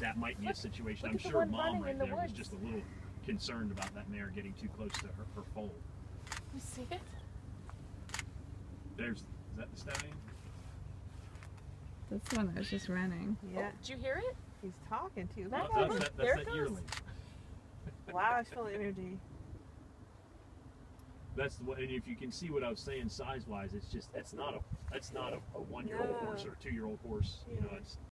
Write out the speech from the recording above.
that might be a situation. I'm at the sure one Mom running right in the there was woods. just a little concerned about that mare getting too close to her foal. You see it? Is that the stallion? This one is just running. Yeah, Oh, did you hear it? he's talking to you. That Look. guy- That's there that it goes. yearling. Wow, I feel the energy. That's the way, and if you can see what I was saying size-wise, it's not a 1-year-old No. horse or a 2-year-old horse. You know, it's